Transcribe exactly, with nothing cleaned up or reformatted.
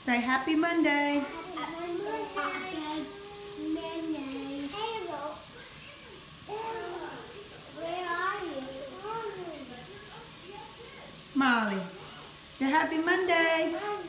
Say happy Monday. Happy Monday. Where are you? Molly. Say happy Monday. Monday.